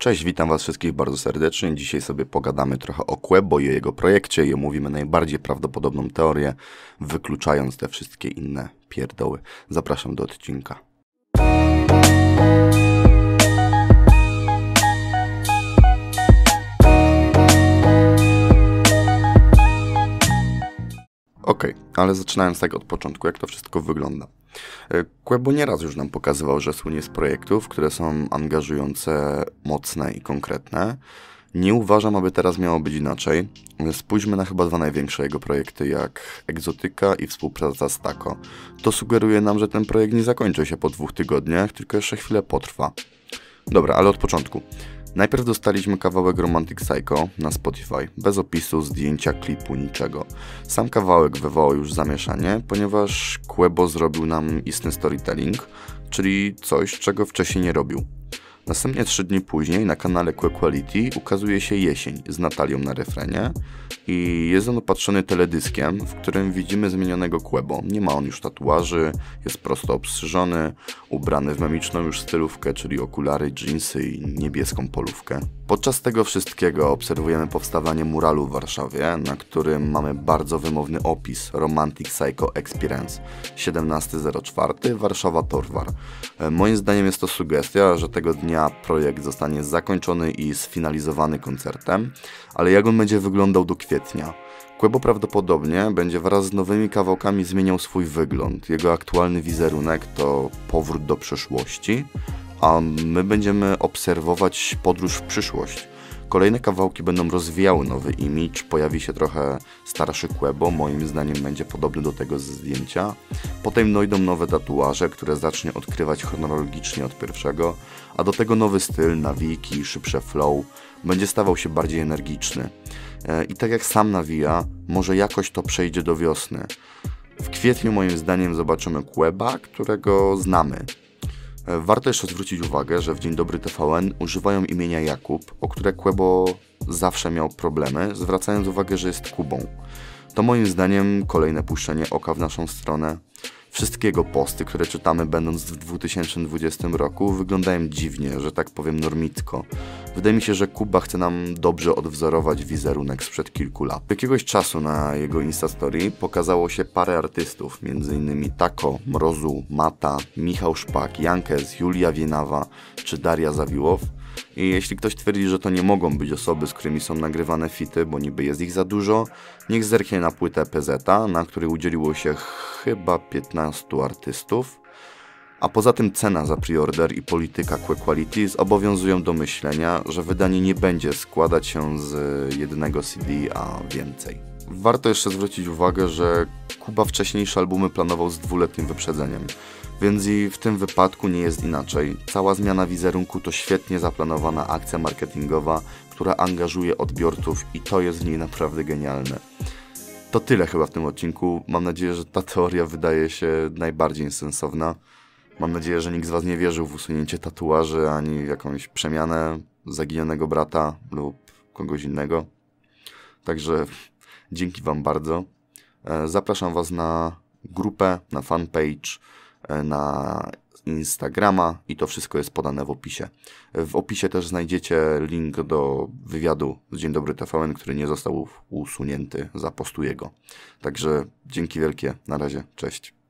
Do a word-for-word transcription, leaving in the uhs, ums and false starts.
Cześć, witam Was wszystkich bardzo serdecznie. Dzisiaj sobie pogadamy trochę o Quebo i jego projekcie i omówimy najbardziej prawdopodobną teorię, wykluczając te wszystkie inne pierdoły. Zapraszam do odcinka. Ok, ale zaczynając tak od początku, jak to wszystko wygląda. Quebo nieraz już nam pokazywał, że słynie z projektów, które są angażujące, mocne i konkretne. Nie uważam, aby teraz miało być inaczej. Spójrzmy na chyba dwa największe jego projekty, jak Egzotyka i współpraca z Taco. To sugeruje nam, że ten projekt nie zakończy się po dwóch tygodniach, tylko jeszcze chwilę potrwa. Dobra, ale od początku. Najpierw dostaliśmy kawałek Romantic Psycho na Spotify, bez opisu, zdjęcia, klipu, niczego. Sam kawałek wywołał już zamieszanie, ponieważ Quebo zrobił nam istny storytelling, czyli coś, czego wcześniej nie robił. Następnie trzy dni później na kanale Quequality ukazuje się Jesień z Natalią na refrenie i jest on opatrzony teledyskiem, w którym widzimy zmienionego Quebo. Nie ma on już tatuaży, jest prosto obstrzyżony, ubrany w memiczną już stylówkę, czyli okulary, dżinsy i niebieską polówkę. Podczas tego wszystkiego obserwujemy powstawanie muralu w Warszawie, na którym mamy bardzo wymowny opis Romantic Psycho Experience siedemnastego czwartego Warszawa Torwar. Moim zdaniem jest to sugestia, że tego dnia projekt zostanie zakończony i sfinalizowany koncertem, ale jak on będzie wyglądał do kwietnia? Quebo prawdopodobnie będzie wraz z nowymi kawałkami zmieniał swój wygląd. Jego aktualny wizerunek to powrót do przeszłości, a my będziemy obserwować podróż w przyszłość. Kolejne kawałki będą rozwijały nowy imidż, pojawi się trochę starszy Quebo, moim zdaniem będzie podobny do tego ze zdjęcia. Potem dojdą nowe tatuaże, które zacznie odkrywać chronologicznie od pierwszego, a do tego nowy styl, nawiki, szybsze flow, będzie stawał się bardziej energiczny. I tak jak sam nawija, może jakoś to przejdzie do wiosny. W kwietniu moim zdaniem zobaczymy Queba, którego znamy. Warto jeszcze zwrócić uwagę, że w Dzień Dobry T V N używają imienia Jakub, o które Quebo zawsze miał problemy, zwracając uwagę, że jest Kubą. To moim zdaniem kolejne puszczenie oka w naszą stronę. Wszystkie jego posty, które czytamy będąc w dwa tysiące dwudziestym roku, wyglądają dziwnie, że tak powiem normicko. Wydaje mi się, że Kuba chce nam dobrze odwzorować wizerunek sprzed kilku lat. Jakiegoś czasu na jego Instastory pokazało się parę artystów, między innymi Taco, Mrozu, Mata, Michał Szpak, Jankes, Julia Wienawa czy Daria Zawiłow. I jeśli ktoś twierdzi, że to nie mogą być osoby, z którymi są nagrywane fity, bo niby jest ich za dużo, niech zerknie na płytę P Z a, na której udzieliło się chyba piętnastu artystów. A poza tym cena za preorder i polityka Quequality zobowiązują do myślenia, że wydanie nie będzie składać się z jednego C D, a więcej. Warto jeszcze zwrócić uwagę, że Kuba wcześniejsze albumy planował z dwuletnim wyprzedzeniem, więc i w tym wypadku nie jest inaczej. Cała zmiana wizerunku to świetnie zaplanowana akcja marketingowa, która angażuje odbiorców i to jest w niej naprawdę genialne. To tyle chyba w tym odcinku. Mam nadzieję, że ta teoria wydaje się najbardziej sensowna. Mam nadzieję, że nikt z Was nie wierzył w usunięcie tatuaży, ani w jakąś przemianę zaginionego brata lub kogoś innego. Także dzięki Wam bardzo. Zapraszam Was na grupę, na fanpage, na Instagrama i to wszystko jest podane w opisie. W opisie też znajdziecie link do wywiadu z Dzień Dobry T V N, który nie został usunięty za postu jego. Także dzięki wielkie, na razie, cześć.